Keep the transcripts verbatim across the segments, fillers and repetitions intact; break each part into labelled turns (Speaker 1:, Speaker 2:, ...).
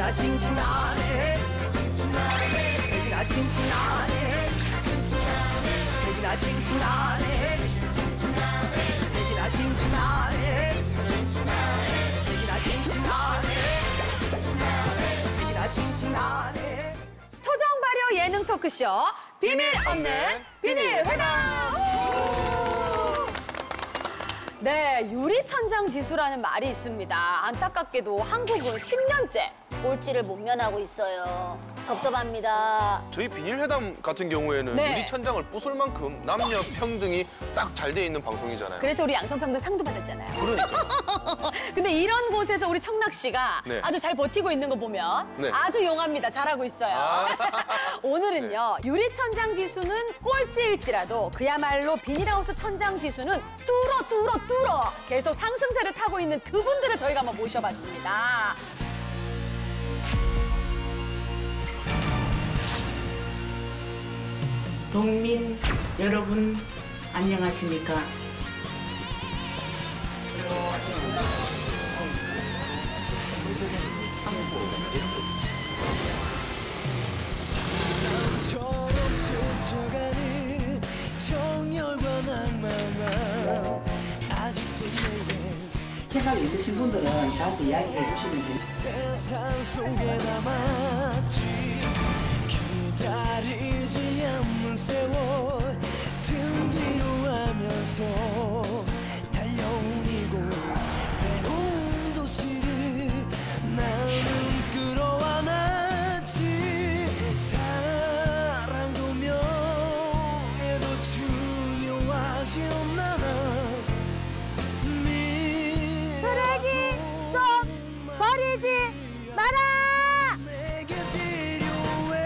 Speaker 1: 돼지나 칭칭나네 돼지나 칭칭나네 돼지나 칭칭나네 돼지나 칭칭나네 돼지나 칭칭나네 돼지나 칭칭나네 토종 발효 예능 토크쇼 비밀 없는 비닐 회담. 네, 유리천장 지수라는 말이 있습니다. 안타깝게도 한국은 십 년째 꼴찌를 못 면하고 있어요. 섭섭합니다.
Speaker 2: 저희 비닐회담 같은 경우에는
Speaker 1: 네.
Speaker 2: 유리천장을 부술 만큼 남녀 평등이 딱 잘 돼 있는 방송이잖아요.
Speaker 1: 그래서 우리 양성평등 상도 받았잖아요.
Speaker 2: 그러니까요.
Speaker 1: 근데 이런 곳에서 우리 청락 씨가
Speaker 2: 네.
Speaker 1: 아주 잘 버티고 있는 거 보면
Speaker 2: 네.
Speaker 1: 아주 용합니다. 잘하고 있어요.
Speaker 2: 아.
Speaker 1: 오늘은요.
Speaker 2: 네.
Speaker 1: 유리천장 지수는 꼴찌일지라도 그야말로 비닐하우스 천장 지수는 뚫어 뚫어 뚫어 계속 상승세를 타고 있는 그분들을 저희가 한번 모셔봤습니다.
Speaker 3: 동민 여러분 안녕하십니까?
Speaker 4: 처럼 스쳐가는 정열과 낭만만 아직도 내게
Speaker 3: 생각 있으신 분들은 저한테 이야기해 주시면 돼요.
Speaker 4: 세상 속에 남았지 기다리지 않는 세월 등 뒤로 하면서 달려온 이곳 외로운 도시를 나는 끌어안았지 사랑도 명예도 중요하지 않아
Speaker 1: 쓰레기 좀 버리지 마라!
Speaker 4: 내게 필요해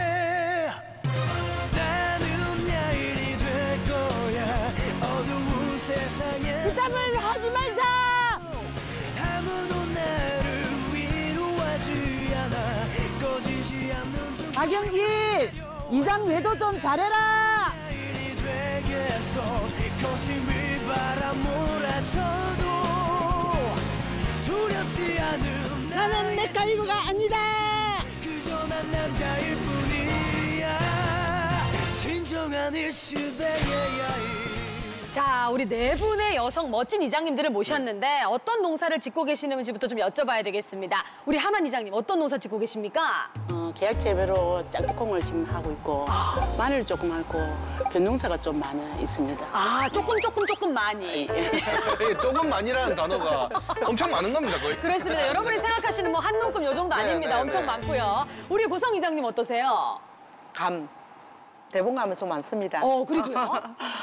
Speaker 4: 나는 야인이 될 거야 어두운 세상에
Speaker 1: 부담을 하지 말자!
Speaker 4: 아무도 나를 위로하지 않아 꺼지지 않는 두
Speaker 1: 박영진! 이장 외도 좀 잘해라!
Speaker 4: 야인이 되겠어 거친 비바람 몰아쳐도 두렵지 않은
Speaker 1: 나는 맥가이버가 아니다!
Speaker 4: 그저 난 남자일 뿐이야 진정한 이 시대의
Speaker 1: 자, 우리 네 분의 여성 멋진 이장님들을 모셨는데 어떤 농사를 짓고 계시는지부터 좀 여쭤봐야 되겠습니다. 우리 하만 이장님 어떤 농사 짓고 계십니까?
Speaker 5: 어, 계약 재배로 짝두콩을 지금 하고 있고
Speaker 1: 아.
Speaker 5: 마늘 조금 하고 벼농사가 좀 많이 있습니다.
Speaker 1: 아, 조금 조금 조금 많이.
Speaker 2: 조금만이라는 단어가 엄청 많은 겁니다, 거의.
Speaker 1: 그렇습니다. 여러분이 생각하시는 뭐 한 농금 요 정도 아닙니다.
Speaker 2: 네, 네,
Speaker 1: 엄청
Speaker 2: 네.
Speaker 1: 많고요. 우리 고성 이장님 어떠세요?
Speaker 5: 감, 대봉감은 좀 많습니다.
Speaker 1: 어, 그리고요.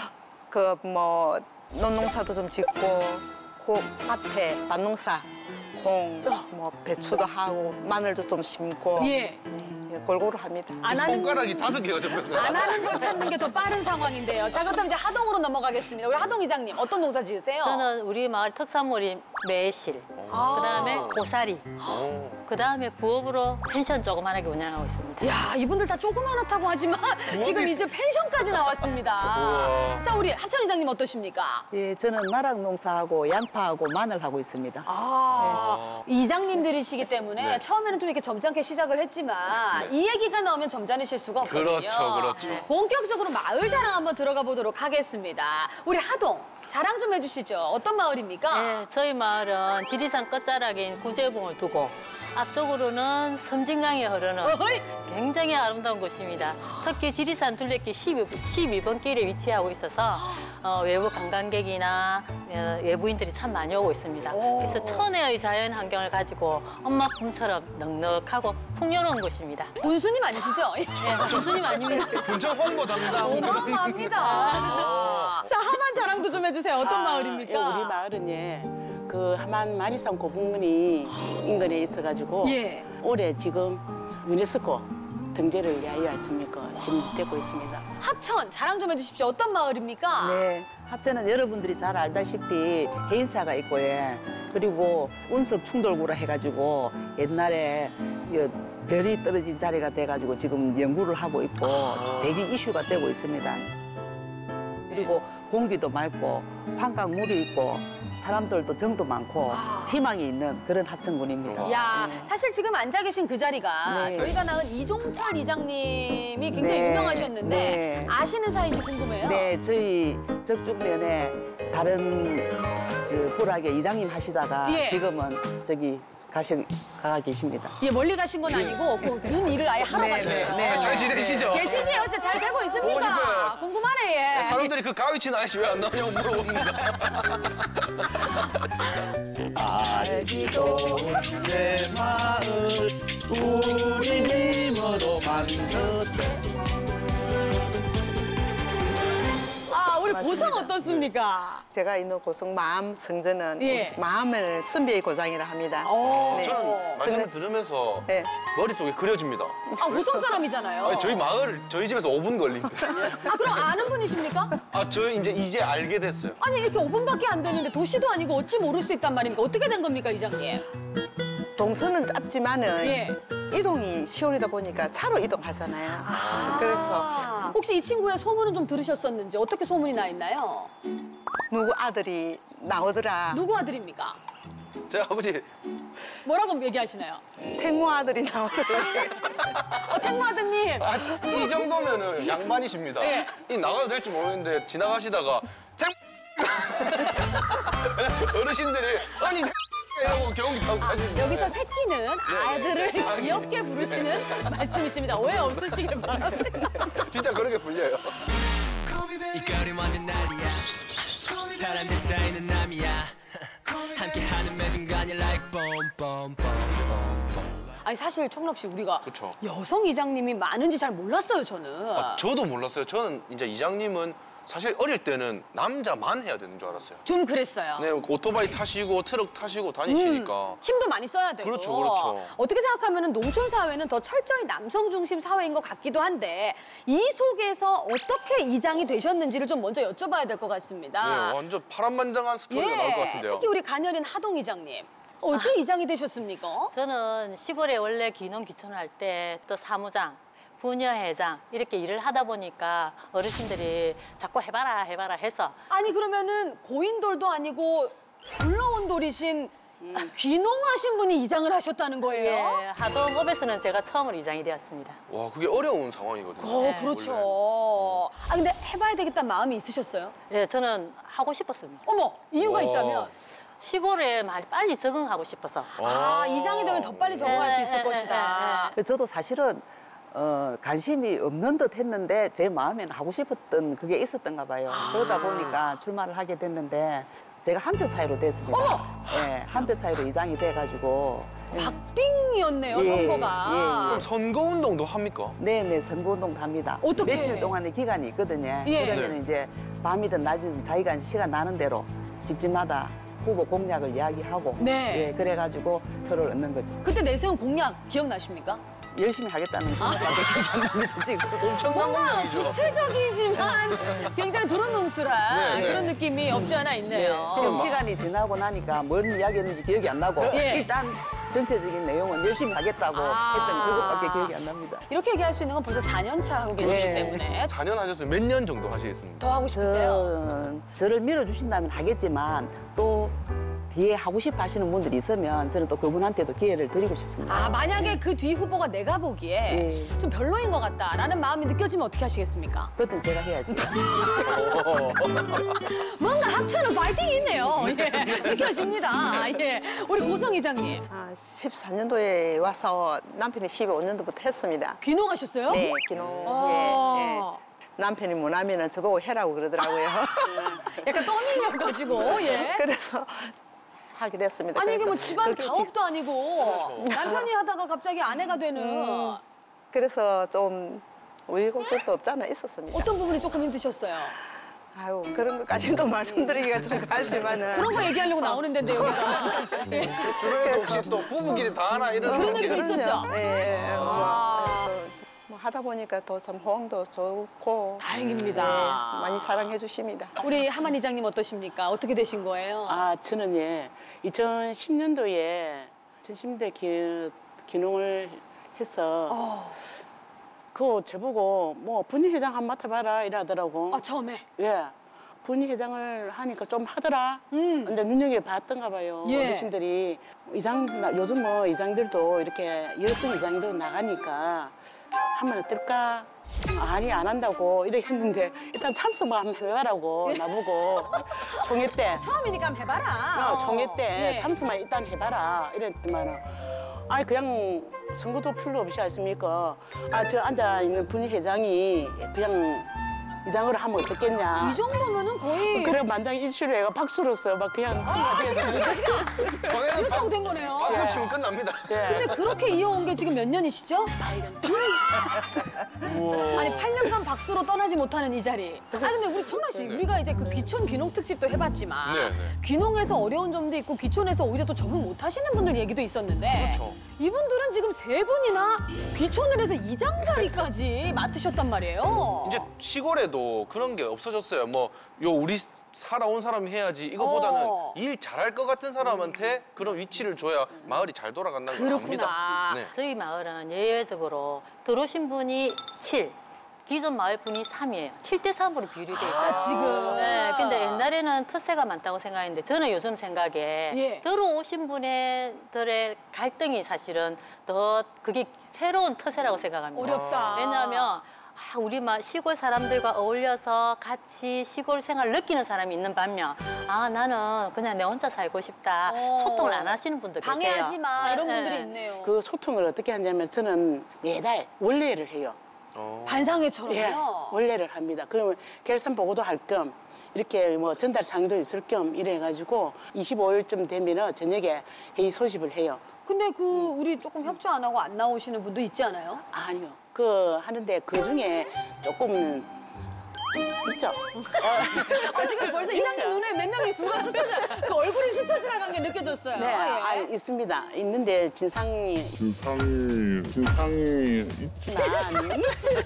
Speaker 5: 그 뭐 논농사도 좀 짓고 고 밭에 밭농사, 콩, 뭐 배추도 하고 마늘도 좀 심고
Speaker 1: 예.
Speaker 5: 네, 골고루 합니다.
Speaker 1: 안 하는
Speaker 2: 손가락이 다섯 개가 접혔어요.
Speaker 1: 안 하는 걸 찾는 게 더 빠른 상황인데요. 자, 그렇다면 이제 하동으로 넘어가겠습니다. 우리 하동 이장님 어떤 농사 지으세요?
Speaker 6: 저는 우리 마을 특산물인 매실,
Speaker 1: 아.
Speaker 6: 그다음에 고사리,
Speaker 2: 오.
Speaker 6: 그다음에 부업으로 펜션 조그만하게 운영하고 있습니다.
Speaker 1: 야, 이분들 다 조그만하다고 하지만 지금 이제 펜션까지 나왔습니다.
Speaker 2: 우와.
Speaker 1: 자, 우리 합천 이장님 어떠십니까?
Speaker 5: 예, 저는 나락 농사하고 양파하고 마늘 하고 있습니다.
Speaker 1: 아, 이장님들이시기 때문에
Speaker 2: 네.
Speaker 1: 처음에는 좀 이렇게 점잖게 시작을 했지만 이 얘기가 나오면 점잖으실 수가 없거든요.
Speaker 2: 그렇죠, 그렇죠.
Speaker 1: 네. 본격적으로 마을 자랑 한번 들어가 보도록 하겠습니다. 우리 하동 자랑 좀 해주시죠. 어떤 마을입니까?
Speaker 6: 네, 저희 마을은 지리산 끝자락인 구제봉을 두고 앞쪽으로는 섬진강이 흐르는
Speaker 1: 어이?
Speaker 6: 굉장히 아름다운 곳입니다. 특히 지리산 둘레길 십이 번 길에 위치하고 있어서 어, 외부 관광객이나 어, 외부인들이 참 많이 오고 있습니다. 그래서 천혜의 자연 환경을 가지고 엄마 품처럼 넉넉하고 풍요로운 곳입니다.
Speaker 1: 군수님 아니시죠?
Speaker 6: 네, 교수님 아닙니다.
Speaker 2: 분청 홍보 담당.
Speaker 1: 어마어마합니다. 자, 하만 자랑도 좀 해주세요. 어떤 마을입니까?
Speaker 5: 예, 우리 마을은 예, 그 하만 마리산 고분군이 인근에 있어가지고
Speaker 1: 예.
Speaker 5: 올해 지금 유네스코 등재를 위하여 했습니까? 지금 되고 있습니다.
Speaker 1: 합천 자랑 좀 해주십시오. 어떤 마을입니까?
Speaker 5: 네, 합천은 여러분들이 잘 알다시피 해인사가 있고 예. 그리고 운석 충돌구라 해가지고 옛날에 이 별이 떨어진 자리가 돼가지고 지금 연구를 하고 있고 대기 이슈가 되고 있습니다. 그리고 공기도 맑고 환강물이 있고 사람들도 정도 많고
Speaker 1: 아.
Speaker 5: 희망이 있는 그런 합천군입니다.
Speaker 1: 야,
Speaker 5: 네.
Speaker 1: 사실 지금 앉아 계신 그 자리가
Speaker 5: 네.
Speaker 1: 저희가 낳은 이종철 이장님이 굉장히
Speaker 5: 네.
Speaker 1: 유명하셨는데
Speaker 5: 네.
Speaker 1: 아시는 사이인지 궁금해요.
Speaker 5: 네, 저희 저쪽면에 다른 그 부락의 이장님 하시다가
Speaker 1: 예.
Speaker 5: 지금은 저기 가시 가 계십니다.
Speaker 1: 예, 멀리 가신 건 아니고 그, 그 일을 아예 하러
Speaker 5: 네,
Speaker 1: 가셨어요.
Speaker 5: 네, 네.
Speaker 2: 잘 지내시죠?
Speaker 1: 계시지? 어째 잘 되고
Speaker 2: 보고
Speaker 1: 있습니까?
Speaker 2: 싶어요.
Speaker 1: 궁금하네, 예.
Speaker 2: 사람들이 그 가위친 아저씨 왜 안 나오냐고 물어봅니다.
Speaker 7: 알기도 내 마을 우리 힘으로 만들었어.
Speaker 1: 아, 우리 고성 어떻습니까?
Speaker 8: 제가 있는 고성 마음 성전은
Speaker 1: 예.
Speaker 8: 마음을 선비의 고장이라 합니다.
Speaker 1: 어,
Speaker 8: 네.
Speaker 2: 저는 말씀을 들으면서
Speaker 8: 네.
Speaker 2: 머릿속에 그려집니다.
Speaker 1: 아, 고성 사람이잖아요.
Speaker 2: 아니, 저희 마을, 저희 집에서 오 분 걸린대.
Speaker 1: 아, 그럼 아는 분이십니까?
Speaker 2: 아, 저 이제 이제 알게 됐어요.
Speaker 1: 아니, 이렇게 오 분밖에 안 되는데 도시도 아니고 어찌 모를 수 있단 말입니까? 어떻게 된 겁니까, 이장님?
Speaker 8: 동선은 짧지만은
Speaker 1: 예.
Speaker 8: 이동이 시월이다 보니까 차로 이동하잖아요. 그래서
Speaker 1: 아, 혹시 이 친구의 소문은 좀 들으셨었는지 어떻게 소문이 나 있나요?
Speaker 8: 누구 아들이 나오더라.
Speaker 1: 누구 아들입니까?
Speaker 2: 제 아버지
Speaker 1: 뭐라고 얘기하시나요?
Speaker 8: 태무 아들이 나오더라.
Speaker 1: 어, 탱무 아드님.
Speaker 2: 아, 이 정도면은 양반이십니다.
Speaker 1: 예.
Speaker 2: 이 나가도 될지 모르겠는데 지나가시다가 탱 어르신들이 아니 탱 이러고 경기 타고 가시는
Speaker 1: 여기서 새끼는 아들을
Speaker 2: 네.
Speaker 1: 귀엽게 부르시는 말씀이십니다. 오해 없으시길 바랍니다.
Speaker 2: 진짜 그렇게 불려요.
Speaker 4: 이 거리 완전 난리야 사람들 사이는 남이야 함께하는 매 순간이 like boom boom boom boom boom
Speaker 1: 아니 사실 청락 씨 우리가
Speaker 2: 그쵸.
Speaker 1: 여성 이장님이 많은지 잘 몰랐어요 저는.
Speaker 2: 아, 저도 몰랐어요. 저는 이제 이장님은 사실 어릴 때는 남자만 해야 되는 줄 알았어요.
Speaker 1: 좀 그랬어요.
Speaker 2: 네, 오토바이 타시고 트럭 타시고 다니시니까.
Speaker 1: 힘도 많이 써야 되고.
Speaker 2: 그렇죠, 그렇죠.
Speaker 1: 어떻게 생각하면 농촌 사회는 더 철저히 남성 중심 사회인 것 같기도 한데 이 속에서 어떻게 이장이 되셨는지를 좀 먼저 여쭤봐야 될 것 같습니다.
Speaker 2: 네, 완전 파란만장한 스토리가 나올 것 같은데요.
Speaker 1: 특히 우리 간여린 하동 이장님. 어째 이장이 되셨습니까?
Speaker 6: 저는 시골에 원래 기농 기촌을 할 때 또 사무장, 부녀회장 이렇게 일을 하다 보니까 어르신들이 자꾸 해봐라 해봐라 해서
Speaker 1: 아니 그러면은 고인돌도 아니고 굴러온 돌이신 귀농하신 분이 이장을 하셨다는 거예요?
Speaker 6: 예, 하동읍에서는 제가 처음으로 이장이 되었습니다.
Speaker 2: 와, 그게 어려운 상황이거든요.
Speaker 1: 어,
Speaker 6: 네,
Speaker 1: 그렇죠. 아 근데 해봐야 되겠다는 마음이 있으셨어요?
Speaker 6: 예, 저는 하고 싶었습니다.
Speaker 1: 어머, 이유가
Speaker 2: 와.
Speaker 1: 있다면?
Speaker 6: 시골에 많이 빨리 적응하고 싶어서.
Speaker 1: 아, 이장이 되면 더 빨리 적응할 수 있을
Speaker 6: 네, 네,
Speaker 1: 것이다.
Speaker 5: 그 저도 사실은 어, 관심이 없는 듯 했는데 제 마음에는 하고 싶었던 그게 있었던가 봐요. 그러다 보니까 출마를 하게 됐는데 제가 한 표 차이로 됐습니다.
Speaker 1: 어머!
Speaker 5: 예, 한 표 차이로 이장이 돼가지고. 예.
Speaker 1: 박빙이었네요,
Speaker 5: 예,
Speaker 1: 선거가.
Speaker 2: 그럼 선거운동도 합니까?
Speaker 5: 네네, 선거운동 갑니다.
Speaker 1: 어떻게?
Speaker 5: 며칠 동안의 기간이 있거든요.
Speaker 1: 예.
Speaker 5: 그러면
Speaker 2: 네.
Speaker 5: 이제 밤이든 낮이든 자기가 시간 나는 대로 집집마다 후보 공약을 이야기하고
Speaker 1: 네.
Speaker 5: 예, 그래가지고 표를 얻는 거죠.
Speaker 1: 그때 내세운 공약 기억나십니까?
Speaker 5: 열심히 하겠다는 생각밖에 기억이 안 납니다, 지금.
Speaker 2: 엄청난
Speaker 1: 뭔가
Speaker 2: 공약이죠.
Speaker 1: 구체적이지만 굉장히 두루뭉술한
Speaker 2: 네, 네.
Speaker 1: 그런 느낌이 없지 않아 있네요.
Speaker 5: 지금 시간이 지나고 나니까 뭔 이야기했는지 기억이 안 나고
Speaker 1: 예.
Speaker 5: 일단 전체적인 내용은 열심히 하겠다고
Speaker 1: 아.
Speaker 5: 했던 그것밖에 기억이 안 납니다.
Speaker 1: 이렇게 얘기할 수 있는 건 벌써 사 년 차 하고 계시기
Speaker 5: 네.
Speaker 1: 때문에
Speaker 2: 사 년 하셨으면 몇 년 정도 하시겠습니까?
Speaker 1: 더 하고 싶으세요?
Speaker 5: 저는 저를 밀어주신다면 하겠지만 또 뒤에 하고 싶어 하시는 분들이 있으면 저는 또 그분한테도 기회를 드리고 싶습니다.
Speaker 1: 아, 만약에 그 뒤 후보가 내가 보기에
Speaker 5: 예.
Speaker 1: 좀 별로인 것 같다라는 마음이 느껴지면 어떻게 하시겠습니까?
Speaker 5: 그것도 제가 해야지.
Speaker 1: 뭔가 합쳐는 파이팅이 있네요. 예, 느껴집니다. 예, 우리 고성 이장님
Speaker 8: 아, 십사 년도에 와서 남편이 십오 년도부터 했습니다.
Speaker 1: 귀농하셨어요?
Speaker 8: 네, 기농.
Speaker 1: 아.
Speaker 8: 예, 예. 남편이 못 하면은 저보고 해라고 그러더라고요.
Speaker 1: 약간 떠밀려가지고 예.
Speaker 8: 그래서 하게 됐습니다.
Speaker 1: 아니 이게 뭐
Speaker 8: 그래서
Speaker 1: 집안
Speaker 8: 그게
Speaker 1: 가업도 아니고 남편이 하다가 갑자기 아내가 되는
Speaker 8: 음. 그래서 좀 우여곡절도 없잖아 있었습니다.
Speaker 1: 어떤 부분이 조금 힘드셨어요?
Speaker 8: 아유 그런 것까지는 또 말씀드리기가 좀 그렇지만은
Speaker 1: 그런 거 얘기하려고 나오는 데인데 여기가.
Speaker 2: 주변에서 혹시 또 부부끼리 다 하나 이런
Speaker 1: 그런
Speaker 2: 분들이
Speaker 1: 얘기도 있었죠?
Speaker 8: 예, 예, 뭐,
Speaker 1: 아.
Speaker 8: 그래서 뭐 하다 보니까 더 참 호응도 좋고
Speaker 1: 다행입니다.
Speaker 8: 예, 많이 사랑해 주십니다.
Speaker 1: 우리 하만 이장님 어떠십니까? 어떻게 되신 거예요?
Speaker 9: 아, 저는 예, 이천십 년도에 이천십 년도에 기, 기농을 해서
Speaker 1: 어.
Speaker 9: 그거 저보고 뭐 분회장 한번 맡아봐라 이러더라고.
Speaker 1: 아 처음에
Speaker 9: 예. 분회장을 하니까 좀 하더라.
Speaker 1: 음.
Speaker 9: 근데 눈여겨 봤던가 봐요.
Speaker 1: 예.
Speaker 9: 어르신들이 이장 나- 요즘 뭐 이장들도 이렇게 여성 이장도 나가니까 하면 어떨까? 아니 안 한다고 이렇게 했는데 일단 참석만 한번 해봐라고 나보고 총회 때
Speaker 1: 처음이니까 한번 해봐라.
Speaker 9: 어, 총회 때
Speaker 1: 예.
Speaker 9: 참석만 일단 해봐라 이랬더만은 아니 그냥 선거도 필요 없이 하십니까? 아 저 앉아 있는 분회장이 그냥 이장으로 하면 어떻겠냐?
Speaker 1: 이 정도면은 거의
Speaker 9: 그래 만장 일치로 박수로서 막 그냥
Speaker 1: 아, 시간, 시간, 시간.
Speaker 2: 전에는
Speaker 1: 이렇게 하고
Speaker 2: 박수,
Speaker 1: 된 거네요.
Speaker 2: 박수 치면 끝납니다.
Speaker 1: 근데 그렇게 이어온 게 지금 몇 년이시죠? 아니 팔 년간 박수로 떠나지 못하는 이 자리. 아 근데 우리 청라 씨,
Speaker 2: 네.
Speaker 1: 우리가 이제 그 귀촌 귀농 특집도 해봤지만
Speaker 2: 네, 네.
Speaker 1: 귀농에서 어려운 점도 있고 귀촌에서 오히려 또 적응 못하시는 분들 얘기도 있었는데
Speaker 2: 그렇죠.
Speaker 1: 이분들은 지금 세 분이나 귀촌을 해서 이장 자리까지 맡으셨단 말이에요.
Speaker 2: 이제 시골에도 그런 게 없어졌어요. 뭐 요 우리 살아온 사람이 해야지 이거보다는
Speaker 1: 어.
Speaker 2: 일 잘할 것 같은 사람한테 그런 위치를 줘야 마을이 잘 돌아간다는 걸
Speaker 1: 그렇구나.
Speaker 2: 압니다. 네.
Speaker 6: 저희 마을은 예외적으로 들어오신 분이 칠, 기존 마을 분이 삼이에요. 칠 대 삼으로 비율이 돼 있어요.
Speaker 1: 아, 지금?
Speaker 6: 네, 근데 옛날에는 텃세가 많다고 생각했는데 저는 요즘 생각에
Speaker 1: 예.
Speaker 6: 들어오신 분들의 갈등이 사실은 더 그게 새로운 텃세라고 생각합니다.
Speaker 1: 어렵다.
Speaker 6: 왜냐하면 아, 우리 막 시골 사람들과 어울려서 같이 시골 생활을 느끼는 사람이 있는 반면 아 나는 그냥 내 혼자 살고 싶다.
Speaker 1: 어.
Speaker 6: 소통을 안 하시는 분도 계세요.
Speaker 1: 방해하지 마 이런
Speaker 6: 네,
Speaker 1: 분들이
Speaker 6: 네.
Speaker 1: 있네요.
Speaker 9: 그 소통을 어떻게 하냐면 저는 매달 원래를 해요.
Speaker 2: 어.
Speaker 1: 반상회처럼요.
Speaker 9: 예, 원래를 합니다. 그러면 결산 보고도 할 겸 이렇게 뭐 전달 상도 있을 겸 이래가지고 이십오 일쯤 되면은 저녁에 회의 소집을 해요.
Speaker 1: 근데 그 우리 조금 협조 안 하고 안 나오시는 분도 있지 않아요?
Speaker 9: 아니요. 그 하는데 그 중에 조금 있죠.
Speaker 1: 아, 지금 벌써 이장님 눈에 몇 명이 누가 스쳐져, 그 얼굴이 스쳐 지나간 게 느껴졌어요.
Speaker 9: 네, 아,
Speaker 1: 예.
Speaker 9: 있습니다. 있는데 진상이
Speaker 7: 진상이 진상이
Speaker 9: 있지만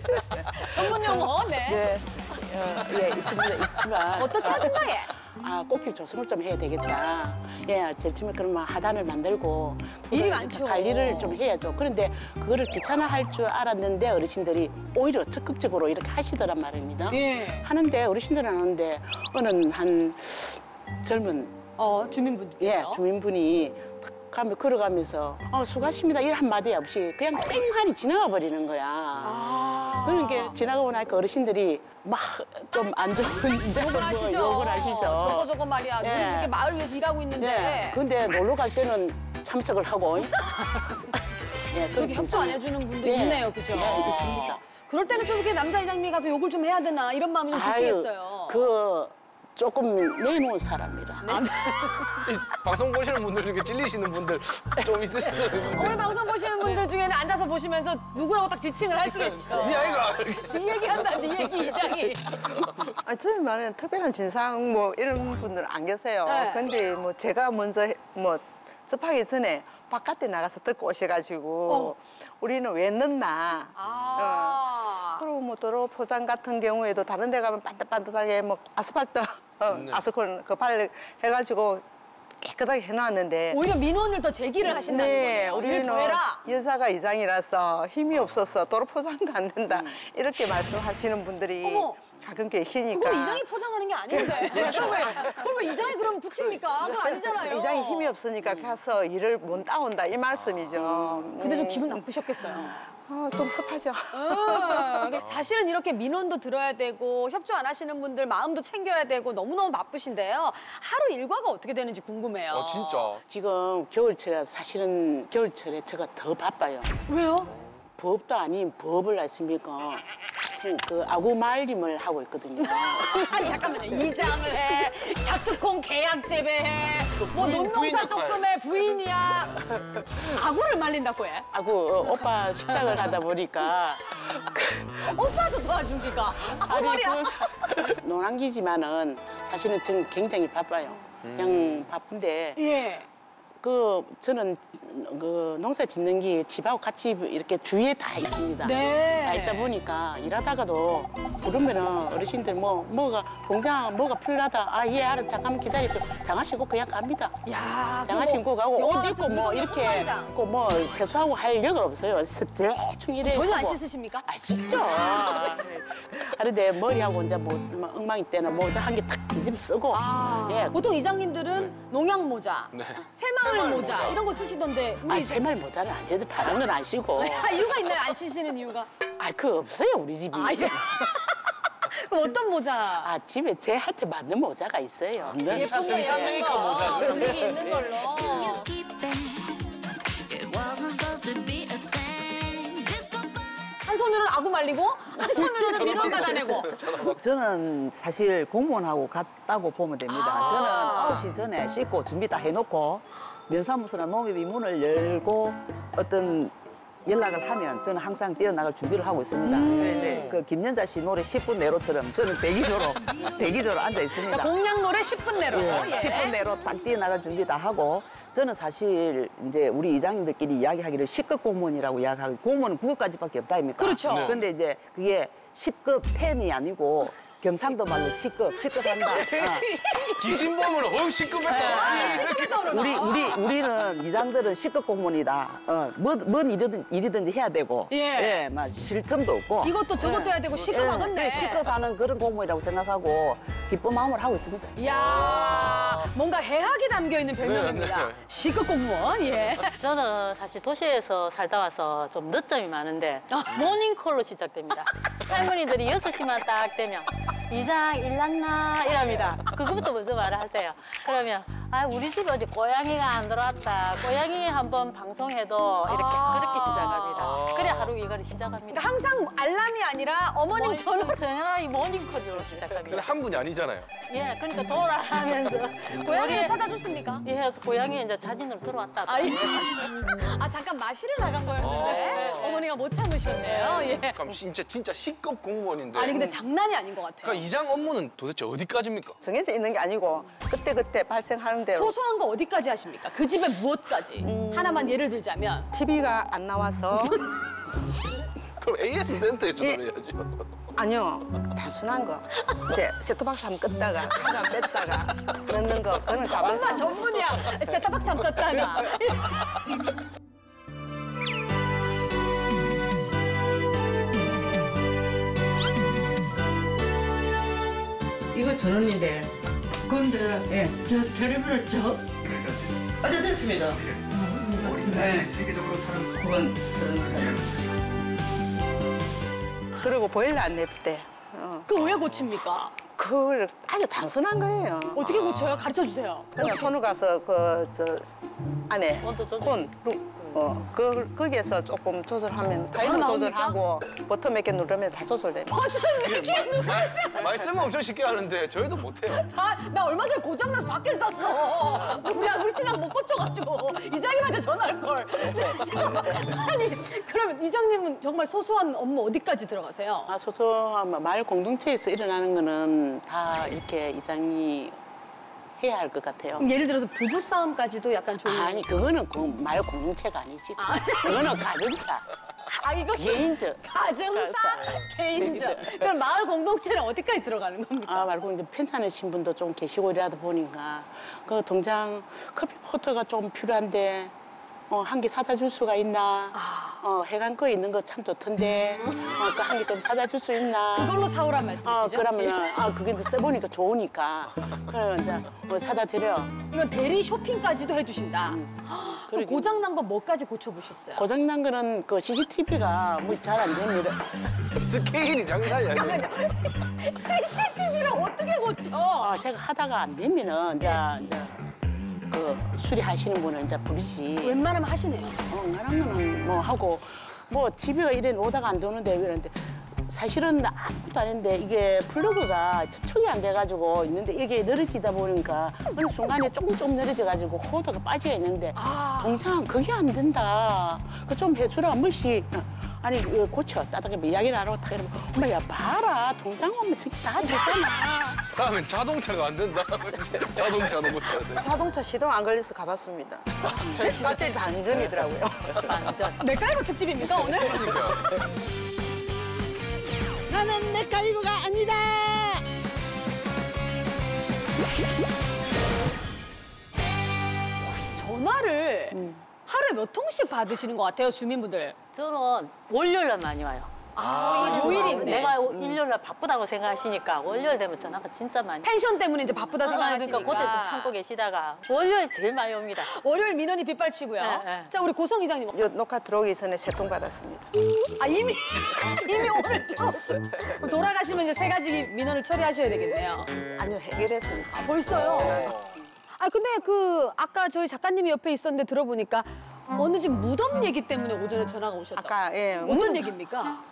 Speaker 1: 전문 용어, 네.
Speaker 9: 네, 어, 예, 있습니다. 있지만
Speaker 1: 어떻게 하든가, 예.
Speaker 9: 아, 꽃길 조성을 좀 해야 되겠다. 예, 제일 처음에 그러면 하단을 만들고
Speaker 1: 일이
Speaker 9: 그걸
Speaker 1: 많죠.
Speaker 9: 관리를 좀 해야죠. 그런데 그거를 귀찮아할 줄 알았는데 어르신들이 오히려 적극적으로 이렇게 하시더란 말입니다.
Speaker 1: 예.
Speaker 9: 하는데 어르신들은 하는데 어느 한 젊은
Speaker 1: 어, 주민분들께서.
Speaker 9: 예, 주민분이 탁 가면 걸어가면서 어, 수고하십니다. 이 한마디 없이 그냥 쌩하니 지나가 버리는 거야.
Speaker 1: 아.
Speaker 9: 그러니까 지나가고 나니까 어르신들이 막 좀 안 좋은
Speaker 1: 욕을 하시죠.
Speaker 9: 욕을 하시죠.
Speaker 1: 저거 저거 말이야.
Speaker 9: 예.
Speaker 1: 우리 저렇게 마을 위해서 일하고 있는데.
Speaker 9: 네. 근데 놀러 갈 때는 참석을 하고. 예,
Speaker 1: 그렇게 협조 안 해주는 분도
Speaker 9: 네.
Speaker 1: 있네요, 그죠?
Speaker 9: 네, 있습니다.
Speaker 1: 그럴 때는 좀 이렇게 남자 이장님이 가서 욕을 좀 해야 되나 이런 마음이 좀 드시겠어요.
Speaker 9: 그 조금 내놓은 사람이라.
Speaker 1: 네.
Speaker 2: 이 방송 보시는 분들 중에 찔리시는 분들 좀 있으셔서
Speaker 1: 오늘 방송 보시는 분들 중에는 앉아서 보시면서 누구라고 딱 지칭을 하시겠죠.
Speaker 2: 네 아이가
Speaker 1: 네 얘기한다, 네 얘기 이장이.
Speaker 8: 아, 저희 말에는 특별한 진상 뭐 이런 분들은 안 계세요.
Speaker 1: 네.
Speaker 8: 근데 뭐 제가 먼저 해- 뭐 접하기 전에 바깥에 나가서 듣고 오셔가지고
Speaker 1: 어.
Speaker 8: 우리는 왜 넣나.
Speaker 1: 아.
Speaker 8: 그리고 뭐 도로 포장 같은 경우에도 다른 데 가면 반듯반듯하게 뭐 아스팔트 어,
Speaker 2: 네.
Speaker 8: 아스콘 그 발을 해가지고 깨끗하게 해놨는데
Speaker 1: 오히려 민원을 더 제기를 하신다는
Speaker 8: 네,
Speaker 1: 거예요. 일을
Speaker 8: 우리는
Speaker 1: 더 해라.
Speaker 8: 여자가 이장이라서 힘이 없어서 도로 포장도 안 된다 이렇게 말씀하시는 분들이
Speaker 1: 어머.
Speaker 8: 가끔 계시니까
Speaker 1: 그걸 이장이 포장하는 게 아닌데. 그걸 왜, 그걸 왜 이장이 그럼 붙입니까? 그건 아니잖아요.
Speaker 8: 이장이 힘이 없으니까 가서 일을 못 따온다 이 말씀이죠.
Speaker 1: 근데 좀
Speaker 8: 음.
Speaker 1: 기분 나쁘셨겠어요.
Speaker 8: 어, 좀 습하죠.
Speaker 1: 어, 그러니까 사실은 이렇게 민원도 들어야 되고 협조 안 하시는 분들 마음도 챙겨야 되고 너무너무 바쁘신데요. 하루 일과가 어떻게 되는지 궁금해요.
Speaker 2: 어 진짜
Speaker 9: 지금 겨울철에 사실은 겨울철에 제가 더 바빠요.
Speaker 1: 왜요?
Speaker 9: 법도 아닌 법을 아십니까? 그 아구 말림을 하고 있거든요.
Speaker 1: 아니 잠깐만요. 이장을 해, 작두콩 계약 재배해, 뭐
Speaker 2: 부인, 부인
Speaker 1: 논농사
Speaker 2: 역할.
Speaker 1: 조금 해, 부인이야. 아구를 말린다고 해?
Speaker 9: 아구 어, 오빠 식당을 하다 보니까
Speaker 1: 오빠도 도와줍니까? 아, 머리야.
Speaker 9: 그 노랑기지만은 사실은 저는 굉장히 바빠요. 그냥 바쁜데
Speaker 1: 예.
Speaker 9: 그 저는 그 농사 짓는 게 집하고 같이 이렇게 주위에 다 있습니다.
Speaker 1: 네.
Speaker 9: 다 있다 보니까 일하다가도 부르면은 어르신들 뭐 뭐가 공장 뭐가 필요하다. 아 예 알아 잠깐만 기다리세요. 장화 신고 그냥 갑니다.
Speaker 1: 야,
Speaker 9: 장화
Speaker 1: 그거
Speaker 9: 신고 가고 옷
Speaker 1: 영화
Speaker 9: 입고
Speaker 1: 같은
Speaker 9: 뭐
Speaker 1: 미국
Speaker 9: 이렇게
Speaker 1: 현장.
Speaker 9: 있고 뭐 세수하고 할 여가 없어요. 그래서 대충 이래.
Speaker 1: 전혀 안
Speaker 9: 하고.
Speaker 1: 씻으십니까?
Speaker 9: 아 씻죠. 하는데 머리하고 이제 뭐 엉망이 때는 모자 한 개 탁 뒤집어 쓰고.
Speaker 1: 아,
Speaker 9: 예.
Speaker 1: 보통 이장님들은 농약 모자,
Speaker 2: 네.
Speaker 1: 새마을
Speaker 2: 새마을
Speaker 1: 모자,
Speaker 2: 모자.
Speaker 1: 이런 거 쓰시던데 우리
Speaker 9: 아
Speaker 1: 이제
Speaker 9: 새말 모자는 안 쓰죠. 파란 건 안 쓰고.
Speaker 1: 아, 이유가 있나요? 안 쓰시는 이유가?
Speaker 9: 아 그거 없어요 우리 집이.
Speaker 1: 아, 예. 그럼 어떤 모자?
Speaker 9: 아 집에 제한테 맞는 모자가 있어요.
Speaker 1: 예쁜 거
Speaker 2: 의사
Speaker 1: 예쁜
Speaker 2: 메이커
Speaker 1: 거.
Speaker 2: 모자.
Speaker 1: 분위기 있는 걸로. 한 손으로는 아구 말리고 한 손으로는 민원 받아내고.
Speaker 5: 저는 사실 공무원하고 같다고 보면 됩니다.
Speaker 1: 아.
Speaker 5: 저는 아홉 시 전에 씻고 준비 다 해놓고 면사무소나 농협이 문을 열고 어떤 연락을 하면 저는 항상 뛰어나갈 준비를 하고 있습니다. 그런데 그 김연자 씨 노래 십 분 내로처럼 저는 대기조로 대기조로 앉아 있습니다.
Speaker 1: 자, 공약 노래 십 분 내로.
Speaker 5: 예,
Speaker 1: 예.
Speaker 5: 십 분 내로 딱 뛰어나갈 준비 다 하고 저는 사실 이제 우리 이장님들끼리 이야기하기를 십급 공무원이라고 이야기하고 공무원은 구급까지밖에 없다 아닙니까?
Speaker 1: 그렇죠. 네.
Speaker 5: 근데 이제 그게 십급 텐이 아니고 경상도 말로 십급, 십급 한다. 어.
Speaker 2: 기신범으로 어우 시급했다.
Speaker 1: 시급했다 그러나.
Speaker 5: 우리 우리 우리는 이장들은 십급 공무원이다. 어, 뭐, 뭔 일이든, 일이든지 해야 되고,
Speaker 1: 예.
Speaker 5: 막 쉴 틈도 없고.
Speaker 1: 이것도 저것도 해야 되고 시급하겠네.
Speaker 5: 시급하는 그런 공무원이라고 생각하고 기쁜 마음을 하고 있습니다.
Speaker 1: 이야, 뭔가 해학이 담겨 있는 별명입니다.
Speaker 2: 네, 네.
Speaker 1: 시급 공무원, 예.
Speaker 6: 저는 사실 도시에서 살다 와서 좀 늦점이 많은데 모닝콜로 시작됩니다. 할머니들이 여섯 시만 딱 되면 이장 일났나 이럽니다. 그거부터 먼저 말을 하세요. 그러면 아 우리 집에 어제 고양이가 안 들어왔다. 고양이 한번 방송해도 이렇게
Speaker 1: 아.
Speaker 6: 그렇게 시작합니다. 그래 하루 이거를 시작합니다.
Speaker 1: 그러니까 항상 알람이 아니라 어머님
Speaker 6: 모닝-
Speaker 1: 전화.
Speaker 6: 전화 이 모닝콜로
Speaker 2: 근데
Speaker 6: 시작합니다.
Speaker 2: 한 분이 아니잖아요.
Speaker 6: 예, 그러니까 돌아가면서
Speaker 1: 고양이를
Speaker 6: 우리-
Speaker 1: 찾아줬습니까?
Speaker 6: 예, 고양이 이제 자진으로 들어왔다.
Speaker 1: 아, 예. 아, 잠깐 마시를 나간 거였는데
Speaker 2: 아.
Speaker 1: 어머니가 못 참으셨네요. 예.
Speaker 2: 그럼 진짜 진짜 C급 공무원인데.
Speaker 1: 아니 근데 장난이 아닌 것 같아요.
Speaker 2: 그러니까 이장 업무는 도대체 어디까지입니까?
Speaker 8: 정해져 있는 게 아니고 그때그때 발생하는 대로
Speaker 1: 소소한 거 어디까지 하십니까? 그 집에 무엇까지? 하나만 예를 들자면
Speaker 8: 티비가 안 나와서
Speaker 2: 그럼 에이에스 센터에
Speaker 1: 예.
Speaker 2: 전화를 해야죠.
Speaker 8: 아니요 단순한 거 이제 세토박스 한번 껐다가 한번 뺐다가 넣는 거 그거는 가방
Speaker 1: 엄마 전문이야. 세타박스 한번 껐다가.
Speaker 10: 이거 전원인데 근데 예, 저 결의부를 저 어제 됐습니다. 네. 세계적으로 사는 그건
Speaker 8: 그리고 보일러 안 냈대 어.
Speaker 1: 그 왜 고칩니까?
Speaker 8: 그걸 아주 단순한 거예요.
Speaker 1: 어떻게 고쳐요? 가르쳐 주세요.
Speaker 8: 그냥 손을 가서 그 저 안에
Speaker 6: 온도 조절.
Speaker 8: 콘, 루, 어, 그 거기에서 조금 조절하면 타이머
Speaker 1: 나옵니까?
Speaker 8: 조절하고 버튼 몇 개 누르면 다 조절됩니다.
Speaker 2: 말씀은 엄청 쉽게 하는데 저희도 못해요.
Speaker 1: 아, 나 얼마 전에 고장나서 밖에 샀어. 우리, 우리 신랑 못 고쳐가지고 이장님한테 전화할 걸. 네, 잠깐만. 아니, 그러면 이장님은 정말 소소한 업무 어디까지 들어가세요?
Speaker 9: 아, 소소한 마을 공동체에서 일어나는 거는 다 이렇게 이장이 해야 할 것 같아요.
Speaker 1: 그럼 예를 들어서 부부 싸움까지도 약간 좀.
Speaker 9: 아니, 그거는 그 마을 공동체가 아니지. 그거는 가정사.
Speaker 1: 아, 이거
Speaker 9: 개인적.
Speaker 1: 가정사, 개인적. 그럼 마을 공동체는 어디까지 들어가는 겁니까?
Speaker 9: 아, 말고 이제 편찮으신 분도 좀 계시고 이러다 보니까 그 동장 커피 포터가 좀 필요한데 어, 한 개 사다 줄 수가 있나?
Speaker 1: 아.
Speaker 9: 어, 해간 거 있는 거 참 좋던데 어, 그 한 개 좀 사다 줄 수 있나?
Speaker 1: 그걸로 사오란
Speaker 9: 어,
Speaker 1: 말씀이시죠?
Speaker 9: 그러면은 아, 그게 이제 써보니까 좋으니까 그러면 이제 뭐 사다 드려.
Speaker 1: 이건 대리 쇼핑까지도 해주신다.
Speaker 9: 음.
Speaker 1: 그럼 고장난 거 뭐까지 고쳐보셨어요?
Speaker 9: 고장난 거는 그 씨씨티비가 뭐 잘 안 됩니다.
Speaker 2: 스케일이 장난이 아니에요.
Speaker 1: 씨씨티비를 어떻게 고쳐?
Speaker 9: 아, 제가 하다가 안 되면은 이제 이제 그 수리하시는 분을 이제 부르지.
Speaker 1: 웬만하면 하시네요.
Speaker 9: 어, 웬만한 거는 뭐 하고 뭐 티비가 이래 오다가 안 도는데 이러는데 사실은 아무것도 아닌데 이게 플러그가 접촉이 안 돼가지고 있는데 이게 늘어지다 보니까 어느 순간에 조금 조금 늘어져가지고 호드가 빠져 있는데
Speaker 1: 아.
Speaker 9: 동장 그게 안 된다. 그 좀 해주라 무시. 아니 이거 고쳐 따뜻하게 이야기를 안 하고 딱 이러면 엄마 야 봐라 동장 오면 저기 다 되잖아.
Speaker 2: 다음엔 자동차가 안 된다. 자동차도 고쳐야 돼.
Speaker 8: 자동차 시동 안 걸려서 가봤습니다. 배터리 반전이더라고요.
Speaker 6: 완전.
Speaker 1: 맥가이버 특집입니까 오늘?
Speaker 10: 나는 맥가이버가 아니다.
Speaker 1: 전화를
Speaker 6: 음.
Speaker 1: 하루에 몇 통씩 받으시는 것 같아요 주민분들.
Speaker 6: 저는 월요일날 많이 와요.
Speaker 1: 아, 요일인데.
Speaker 6: 내가 일요일날 바쁘다고 생각하시니까 월요일 되면 전화가 진짜 많이.
Speaker 1: 펜션 때문에 이제 바쁘다
Speaker 6: 아,
Speaker 1: 생각하시니까.
Speaker 6: 그러니까 그때 좀 참고 계시다가 월요일 제일 많이 옵니다.
Speaker 1: 월요일 민원이 빗발치고요.
Speaker 6: 네, 네.
Speaker 1: 자 우리 고성 이장님.
Speaker 8: 요 녹화 들어오기 전에 세 통 받았습니다.
Speaker 1: 아 이미 이미 오늘 들어오셨어요. 그럼 돌아가시면 이제 세 가지 민원을 처리하셔야 되겠네요.
Speaker 8: 아니요, 해결했습니다.
Speaker 1: 아, 벌써요? 아 근데 그 아까 저희 작가님이 옆에 있었는데 들어보니까 어느 집 무덤 얘기 때문에 오전에 전화가 오셨다.
Speaker 8: 아까 예,
Speaker 1: 어떤 얘기입니까?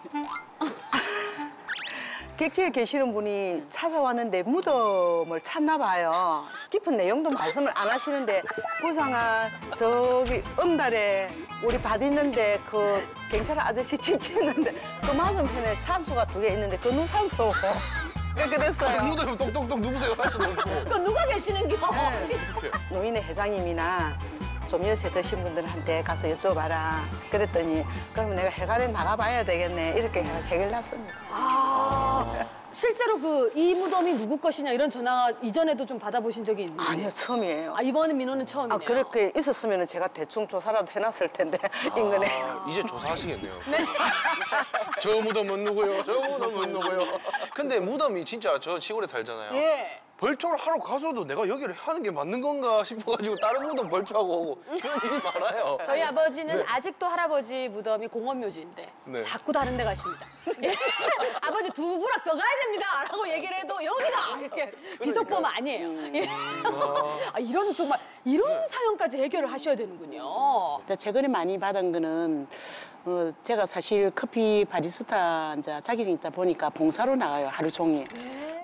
Speaker 8: 객지에 계시는 분이 찾아왔는데 무덤을 찾나 봐요. 깊은 내용도 말씀을 안 하시는데 부상아 저기 음달에 우리 밭 있는데 그 경찰 아저씨 집 짓는데 그 맞은편에 산소가 두 개 있는데 그 누산소 그랬어요.
Speaker 2: 무덤이 똑똑똑 누구세요? 할 수도 없고.
Speaker 1: 그 누가 계시는겨?
Speaker 8: 노인의 회장님이나 좀 연세 드신 분들한테 가서 여쭤봐라. 그랬더니 그러면 내가 해관에 나가봐야 되겠네. 이렇게 해서 해결났습니다.
Speaker 1: 아 실제로 그 이 무덤이 누구 것이냐 이런 전화 이전에도 좀 받아보신 적이 있는지?
Speaker 8: 아니요, 처음이에요.
Speaker 1: 아 이번에 민원은 처음이네요.
Speaker 8: 아, 그렇게 있었으면 제가 대충 조사라도 해놨을 텐데 인근에.
Speaker 2: 이제 조사하시겠네요. 네. 저 무덤은 누구요? 저 무덤은 누구요? 근데 무덤이 진짜 저 시골에 살잖아요.
Speaker 1: 예.
Speaker 2: 벌초를 하러 가서도 내가 여기를 하는 게 맞는 건가 싶어가지고 다른 무덤 벌초하고 오고 그런 일이 많아요.
Speaker 1: 저희 아버지는
Speaker 2: 네.
Speaker 1: 아직도 할아버지 무덤이 공원묘지인데
Speaker 2: 네.
Speaker 1: 자꾸 다른 데 가십니다. 예. 아버지 두 부락 더 가야 됩니다 라고 얘기를 해도 여기다 이렇게 비속보험 아니에요. 예. 아, 이런 정말 이런 사연까지 해결을 하셔야 되는군요.
Speaker 9: 최근에 많이 받은 거는 어, 제가 사실 커피 바리스타 이제 자격증 있다 보니까 봉사로 나가요 하루 종일.
Speaker 1: 네.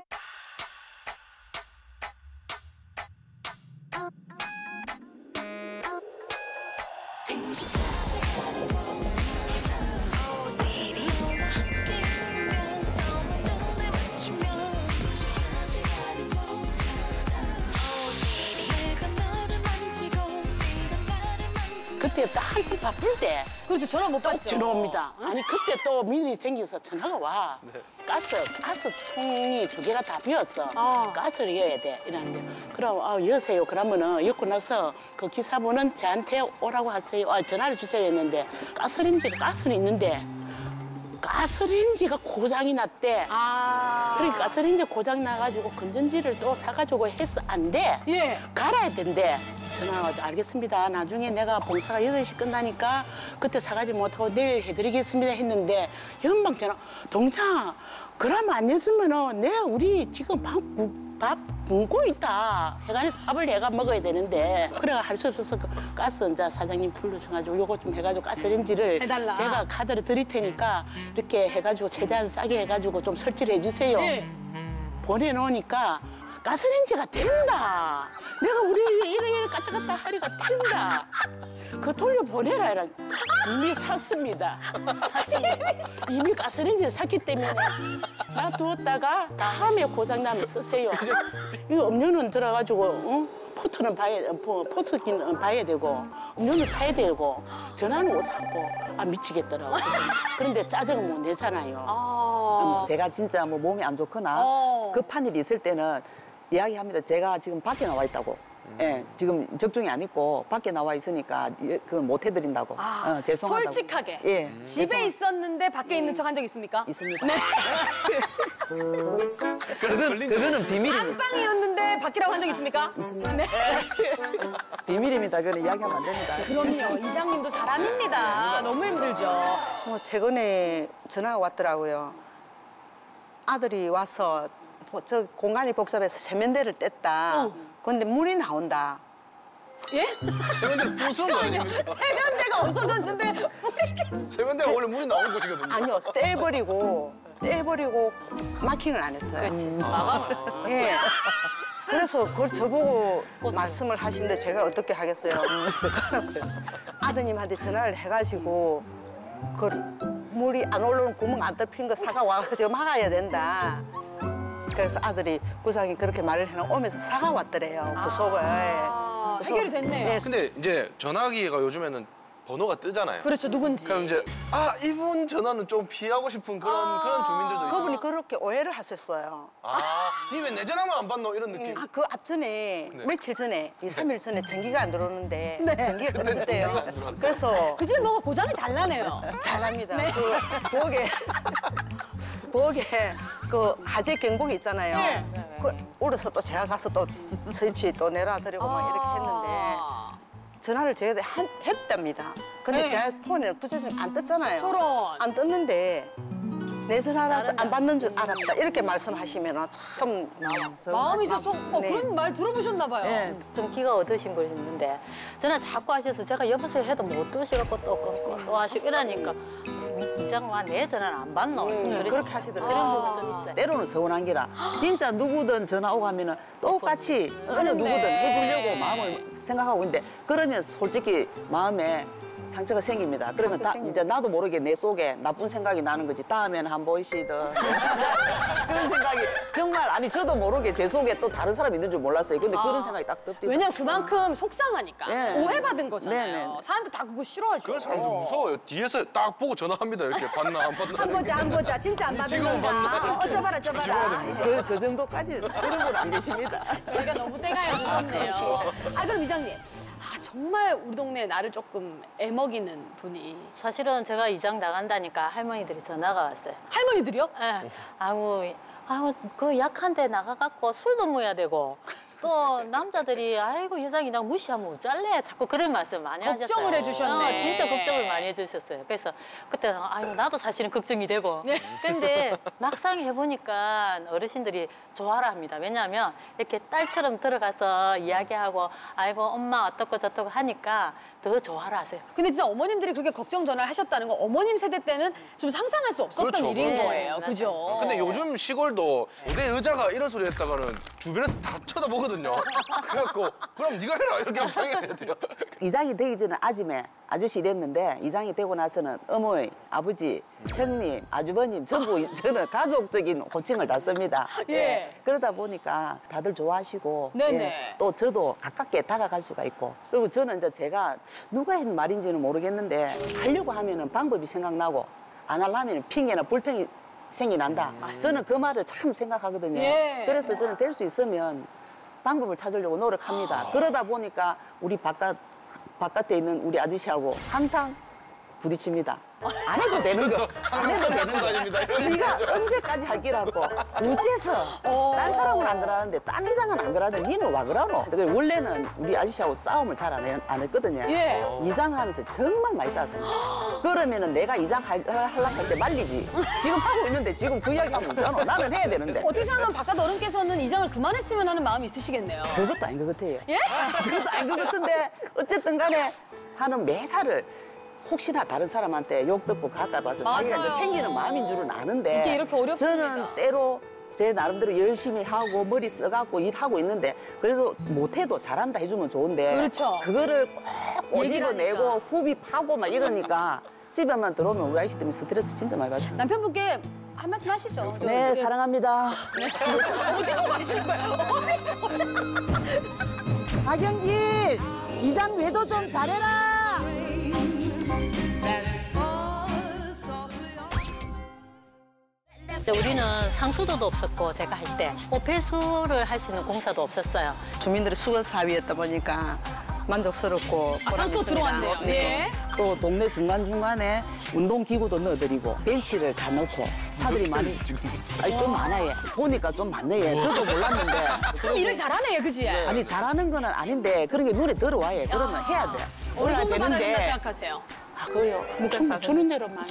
Speaker 9: 그때 딱 한참 바쁠 때
Speaker 1: 그렇죠. 전화 못 받죠.
Speaker 9: 들어옵니다. 아니 그때 또 민원이 생겨서 전화가 와.
Speaker 2: 네.
Speaker 9: 가스, 가스 통이 두 개가 다 비었어.
Speaker 1: 아.
Speaker 9: 가스를 이어야 돼. 이러는데 그럼 아, 여세요. 그러면은 엮고 나서 그 기사분은 저한테 오라고 하세요. 아, 전화를 주세요 했는데 가스레인지가 가스는 있는데 가스레인지가 고장이 났대.
Speaker 1: 아.
Speaker 9: 그러니까 가스레인지 고장 나가지고 건전지를 또 사가지고 해서 안 돼.
Speaker 1: 예.
Speaker 9: 갈아야 된대. 전화 와가지고 알겠습니다. 나중에 내가 봉사가 여덟 시 끝나니까 그때 사가지 못하고 내일 해드리겠습니다 했는데 연방 전화 동장 그러면 안 해주면은 내가 우리 지금 밥, 국- 밥 굶고 있다. 해관에서 밥을 내가 먹어야 되는데 그래가 할 수 없어서 그 가스 이제 사장님 불러셔가지고 요거 좀 해가지고 가스레인지를
Speaker 1: 해달라.
Speaker 9: 제가 카드를 드릴 테니까 이렇게 해가지고 최대한 싸게 해가지고 좀 설치를 해주세요.
Speaker 1: 예.
Speaker 9: 보내놓으니까 가스레인지가 된다. 내가 우리 이래 갔다 갔다 하니까 된다. 그 돌려 보내라 이라 이미 샀습니다. 샀습니다. 이미 가스레인지를 샀기 때문에 놔두었다가 다음에 고장 나면 쓰세요. 이거 음료는 들어가지고 어? 포트는 봐야 포, 포스기는 봐야 되고 음료는 타야 되고 전화는 못 샀고 아 미치겠더라고. 그런데 짜증은 못 내잖아요.
Speaker 1: 아.
Speaker 5: 제가 진짜 뭐 몸이 안 좋거나
Speaker 1: 어.
Speaker 5: 급한 일이 있을 때는 이야기합니다. 제가 지금 밖에 나와 있다고. 예, 지금 적중이 안 있고 밖에 나와 있으니까 예, 그건 못 해드린다고.
Speaker 1: 아,
Speaker 5: 어, 죄송하다고.
Speaker 1: 솔직하게.
Speaker 5: 예.
Speaker 1: 집에 있었는데 밖에 있는 척 한 적 있습니까?
Speaker 5: 있습니다.
Speaker 1: 네.
Speaker 5: 그거는, 그거는 비밀입니다.
Speaker 1: 안방이었는데 밖이라고 한 적 있습니까? 네.
Speaker 5: 비밀입니다. 그거는 이야기하면 안 됩니다.
Speaker 1: 그럼요. 이장님도 사람입니다. 너무 힘들죠.
Speaker 8: 뭐 최근에 전화가 왔더라고요. 아들이 와서 보- 저 공간이 복잡해서 세면대를 뗐다.
Speaker 1: 어.
Speaker 8: 근데 물이 나온다.
Speaker 1: 예?
Speaker 2: 세면대 부수는 거 아닙니까?
Speaker 1: 세면대가 없어졌는데
Speaker 2: 세면대가 원래 물이 나오는 곳이거든요.
Speaker 8: 아니요, 떼버리고 떼버리고 마킹을 안 했어요.
Speaker 6: 그렇지. 마감을.
Speaker 8: 예. 그래서 그걸 저보고 말씀을 하시는데 제가 어떻게 하겠어요. 아드님한테 전화를 해가지고 그걸 물이 안 올라오는 구멍 안 뚫힌 거 사과 와가지고 막아야 된다. 그래서 아들이 부상이 그렇게 말을 해놓고 오면서 사과 왔더래요. 부속을.
Speaker 1: 아,
Speaker 8: 부속.
Speaker 1: 해결이 됐네요.
Speaker 8: 네.
Speaker 2: 근데 이제 전화기가 요즘에는 번호가 뜨잖아요.
Speaker 1: 그렇죠, 누군지.
Speaker 2: 그럼 이제 아 이분 전화는 좀 피하고 싶은 그런
Speaker 1: 아.
Speaker 2: 그런 주민들도 있어요.
Speaker 8: 그분이 그렇게 오해를 하셨어요.
Speaker 2: 아, 니 왜 내 전화만 안 받노 이런 느낌.
Speaker 8: 아, 그 앞전에
Speaker 2: 네.
Speaker 8: 며칠 전에 이, 삼 일 전에 전기가 안 들어오는데 전기가
Speaker 2: 그때
Speaker 8: 끊었대요.
Speaker 2: 전기가 안 들어왔어요.
Speaker 8: 그래서
Speaker 1: 그 집에 뭐가 고장이 잘 나네요.
Speaker 8: 잘합니다. 그 부엌에 부엌에 그 화재 경보기 있잖아요.
Speaker 1: 네.
Speaker 8: 그 울어서 또 제가 가서 또 스위치 또 내려드리고 막 이렇게 했는데 전화를 제가 한, 했답니다. 근데
Speaker 1: 네.
Speaker 8: 제 폰에는 부재중 안 떴잖아요.
Speaker 1: 저런.
Speaker 8: 안 떴는데 내 전화라서 안 받는 줄 알았다. 이렇게 말씀하시면 참
Speaker 1: 마음이 좀 속, 어,
Speaker 8: 네.
Speaker 1: 그런 말 들어보셨나 봐요.
Speaker 6: 예, 좀 기가 얻으신 분이 있는데 전화 자꾸 하셔서 제가 여보세요 해도 못 드시고 또 끊고 또 하시고 이러니까 이상와 내 전화는 안 받노. 그래서
Speaker 8: 그렇게 하시더라고요.
Speaker 6: 그런 부분 좀 있어요.
Speaker 5: 때로는 서운한 기라 진짜 누구든 전화 오고 하면은 똑같이 어느 누구든 해주려고 마음을 생각하고 있는데 그러면 솔직히 마음에 상처가 생깁니다. 그러면 다, 이제 나도 모르게 내 속에 나쁜 생각이 나는 거지. 다음에는 한 번씩은 그런 생각이 정말 아니 저도 모르게 제 속에 또 다른 사람이 있는 줄 몰랐어요. 근데 그런 생각이 딱 듭니다.
Speaker 1: 왜냐면 그만큼 속상하니까
Speaker 5: 네.
Speaker 1: 오해받은 거잖아요.
Speaker 5: 네, 네.
Speaker 1: 사람들 다 그거 싫어하죠.
Speaker 2: 그런 사람도 무서워요. 뒤에서 딱 보고 전화합니다. 이렇게 받나 안 받나.
Speaker 10: 안 보자 안 보자 진짜 안 받은
Speaker 2: 지금 안 받나
Speaker 10: 건가?
Speaker 2: 이렇게.
Speaker 10: 어 저봐라 저봐라.
Speaker 5: 그, 그 정도까지 그런 분 안 계십니다.
Speaker 1: 저희가 너무 때가요 무섭네요. 아 그럼 이장님, 아 정말 우리 동네에 나를 조금 애먹이는 분이
Speaker 6: 사실은 제가 이장 나간다니까 할머니들이 전화가 왔어요.
Speaker 1: 할머니들이요?
Speaker 6: 예. 아우, 아우, 그 약한데 나가갖고 술도 먹어야 되고. 또 남자들이 아이고 여장이랑 무시하면 어쩔래 자꾸 그런 말씀 많이 하셨어요.
Speaker 1: 걱정을 해주셨네.
Speaker 6: 어, 진짜 걱정을 많이 해주셨어요. 그래서 그때는 아이고 나도 사실은 걱정이 되고.
Speaker 1: 네.
Speaker 6: 근데 막상 해보니까 어르신들이 좋아라 합니다. 왜냐하면 이렇게 딸처럼 들어가서 이야기하고 아이고 엄마 어떻고 저떻고 하니까 더 좋아라 하세요.
Speaker 1: 근데 진짜 어머님들이 그렇게 걱정 전화를 하셨다는 건 어머님 세대 때는 좀 상상할 수 없었던
Speaker 2: 그렇죠,
Speaker 1: 일인
Speaker 2: 그렇죠.
Speaker 1: 거예요. 그죠?
Speaker 2: 근데 요즘 시골도 내 의자가 이런 소리 했다가는 주변에서 다 쳐다보거든요. 그래갖고 그럼 네가 해라 이렇게 합창해야 돼요.
Speaker 5: 이장이 되기 전에 아침에 아저씨 이랬는데 이장이 되고 나서는 어머니, 아버지, 형님, 아주버님 전부 저는 가족적인 호칭을 다 씁니다.
Speaker 1: 예.
Speaker 5: 그러다 보니까 다들 좋아하시고
Speaker 1: 네네.
Speaker 5: 예, 또 저도 가깝게 다가갈 수가 있고 그리고 저는 이제 제가 누가 한 말인지는 모르겠는데 하려고 하면은 방법이 생각나고 안 하려면 핑계나 불평이 생겨난다. 저는 그 말을 참 생각하거든요.
Speaker 1: 예.
Speaker 5: 그래서 저는 될 수 있으면 방법을 찾으려고 노력합니다. 그러다 보니까 우리 바깥, 바깥에 있는 우리 아저씨하고 항상 부딪힙니다. 안 해도 되는 거.
Speaker 2: 항상 손 잡고 다닙니다. 이런
Speaker 5: 네가
Speaker 2: 얘기죠.
Speaker 5: 언제까지 할 기라고. 우째서 딴 사람은 안 그러는데 딴 이상은 안 그러는데 니는 와 그러노? 그래서 원래는 우리 아저씨하고 싸움을 잘 안 안 했거든요.
Speaker 1: 예.
Speaker 5: 이장하면서 정말 많이 싸웠습니다. 그러면은 내가 이장 할, 하려고 할 때 말리지. 지금 하고 있는데 지금 그 이야기 하면 되잖아. 나는 해야 되는데.
Speaker 1: 어떻게 생각하면 바깥 어른께서는 이장을 그만했으면 하는 마음이 있으시겠네요.
Speaker 5: 그것도 아닌 것 같아요.
Speaker 1: 예?
Speaker 5: 그것도 아닌 것 같은데 어쨌든 간에 하는 매사를 혹시나 다른 사람한테 욕 듣고 가까 봐서 자기가
Speaker 1: 맞아요.
Speaker 5: 이제 챙기는 마음인 줄은 아는데
Speaker 1: 이게 이렇게 어렵습니다.
Speaker 5: 저는 때로 제 나름대로 열심히 하고 머리 써갖고 일하고 있는데 그래도 못해도 잘한다 해주면 좋은데
Speaker 1: 그렇죠.
Speaker 5: 그거를 꼭
Speaker 1: 얘기를
Speaker 5: 꼬집어내고
Speaker 1: 하니까.
Speaker 5: 후비 파고 막 이러니까 집에만 들어오면 우리 아저씨 때문에 스트레스 진짜 많이 받아요.
Speaker 1: 남편분께 한 말씀 하시죠.
Speaker 5: 네,
Speaker 1: 저기
Speaker 5: 사랑합니다.
Speaker 1: 어디로 가시는 거예요?
Speaker 5: 박영길, 이장 외도 좀 잘해라.
Speaker 6: 우리는 상수도도 없었고 제가 할 때 뭐 배수를 할 수 있는 공사도 없었어요.
Speaker 8: 주민들의 수건 사업이었다 보니까 만족스럽고
Speaker 1: 아, 상수도 들어왔네요. 네.
Speaker 5: 또 동네 중간중간에 운동기구도 넣어드리고 벤치를 다 넣고 차들이 많이 아니 좀 많아요. 보니까 좀 많네. 저도 몰랐는데
Speaker 1: 참 일을 잘하네, 그지?
Speaker 5: 아니 잘하는 건 아닌데 그런 게 눈에 들어와요. 그러면 해야 돼.
Speaker 1: 어느
Speaker 5: 해야
Speaker 1: 정도 받아야 된다
Speaker 5: 되는데
Speaker 1: 생각하세요?
Speaker 6: 아, 그요. 주, 주는 대로 많이.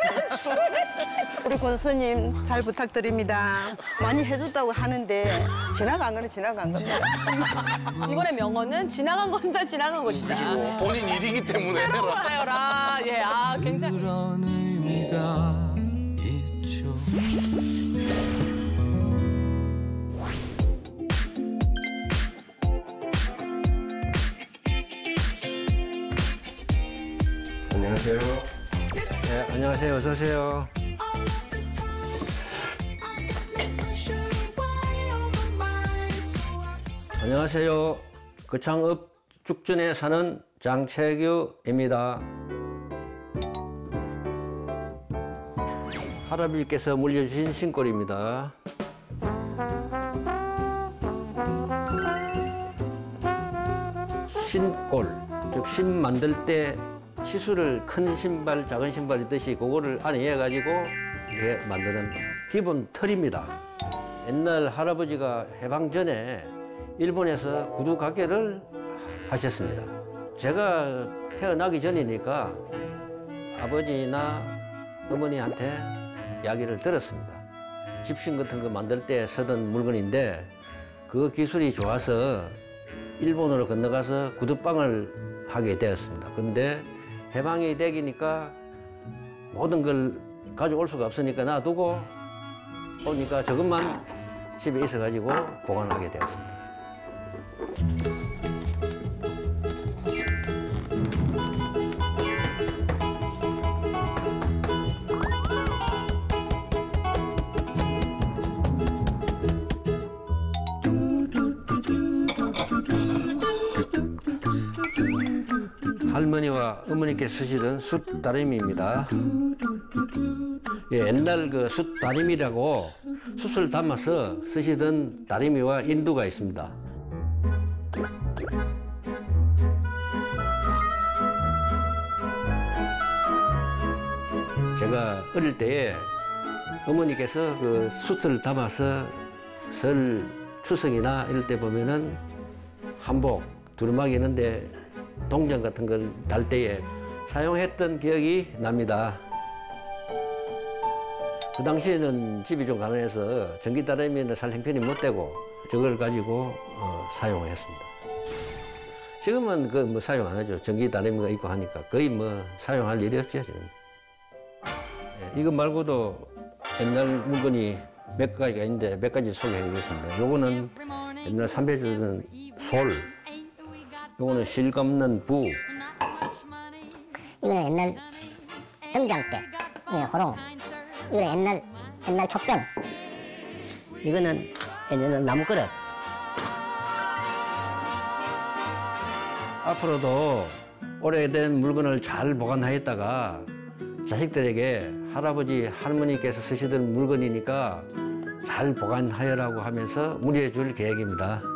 Speaker 8: 우리 권수님 잘 부탁드립니다. 많이 해줬다고 하는데 지나간 거는 지나간 겁니다.
Speaker 1: 이번에 명언은 지나간 것은 다 지나간 것이다.
Speaker 2: 본인 일이기 때문에.
Speaker 1: 새로운 걸 하여라. 예, 아, 굉장히.
Speaker 4: 그런 의미가 있죠.
Speaker 11: 안녕하세요. 네, 안녕하세요. 어서 오세요. 안녕하세요. 거창읍 죽전에 사는 장채규입니다. 할아버지께서 물려주신 신골입니다. 신골, 즉 신 만들 때 시술을 큰 신발, 작은 신발 있듯이 그거를 안에 해가지고 이렇게 만드는 기본 털입니다. 옛날 할아버지가 해방 전에 일본에서 구두 가게를 하셨습니다. 제가 태어나기 전이니까 아버지나 어머니한테 이야기를 들었습니다. 집신 같은 거 만들 때 쓰던 물건인데 그 기술이 좋아서 일본으로 건너가서 구두방을 하게 되었습니다. 근데 해방이 되기니까 모든 걸 가져올 수가 없으니까 놔두고 오니까 저것만 집에 있어가지고 보관하게 되었습니다. 할머니와 어머니께서 쓰시던 숯다리미입니다. 예, 옛날 그 숯다리미라고 숯을 담아서 쓰시던 다리미와 인두가 있습니다. 제가 어릴 때에 어머니께서 그 숯을 담아서 설 추석이나 이럴 때 보면은 한복, 두루마기 있는데 동전 같은 걸 달 때에 사용했던 기억이 납니다. 그 당시에는 집이 좀 가난해서 전기다리미는 살 형편이 못 되고 저걸 가지고 어, 사용했습니다. 지금은 그 뭐 사용 안 하죠. 전기다리미가 있고 하니까 거의 뭐 사용할 일이 없죠, 지금. 예, 이거 말고도 옛날 물건이 몇 가지가 있는데 몇 가지 소개해드리겠습니다. 요거는 옛날 삼배 주던 솔, 요거는 실 감는 부.
Speaker 12: 이거는 옛날 등장 때, 예, 호롱. 이거는 옛날 옛날 촛병. 이거는 옛날 나무 그릇.
Speaker 11: 앞으로도 오래된 물건을 잘 보관하였다가 자식들에게 할아버지, 할머니께서 쓰시던 물건이니까 잘 보관하여라고 하면서 물려줄 계획입니다.